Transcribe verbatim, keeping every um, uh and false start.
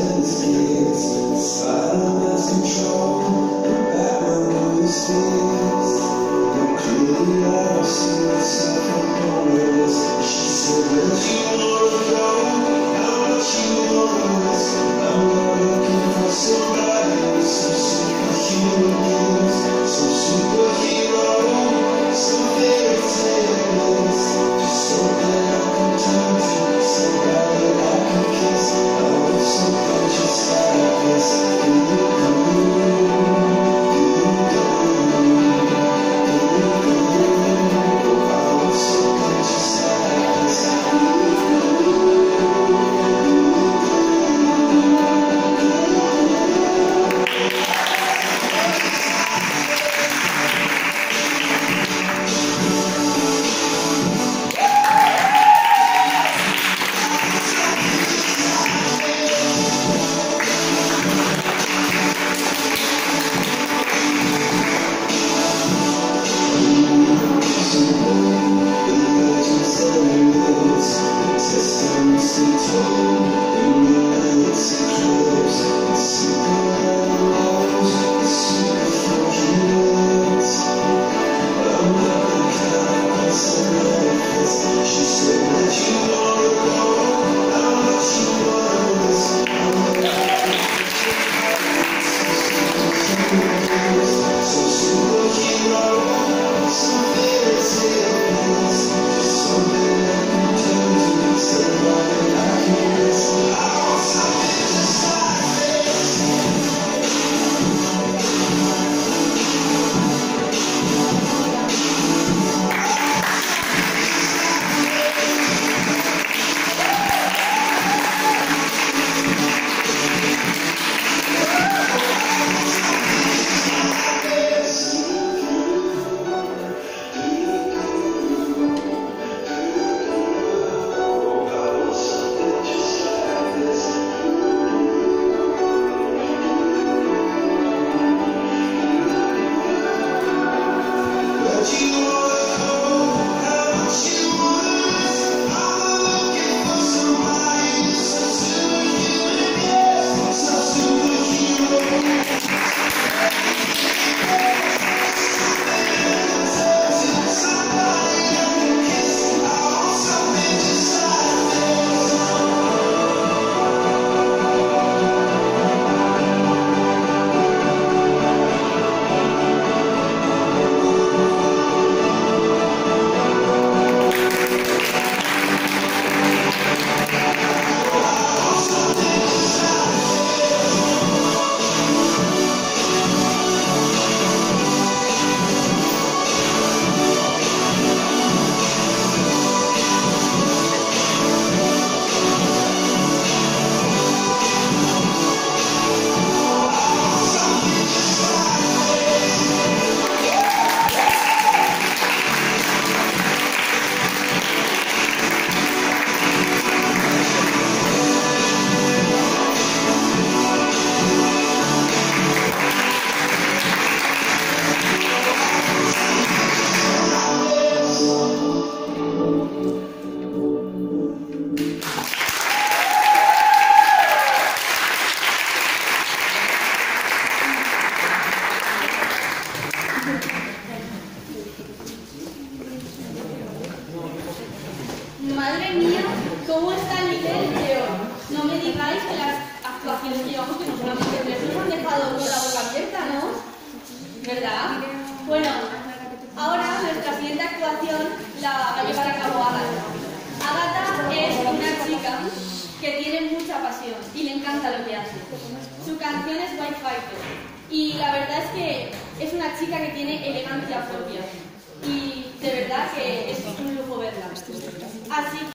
Madre mía, ¿cómo está el nivel de hoy? No me digáis que las actuaciones que llevamos, que no solamente nos han dejado con la boca abierta, ¿no? ¿Verdad? Bueno, ahora nuestra siguiente actuación la va a llevar a cabo Ágata. Ágata es una chica que tiene mucha pasión y le encanta lo que hace. Su canción es White Fighter y la verdad es que es una chica que tiene elegancia propia y de verdad que es un lujo verla. Así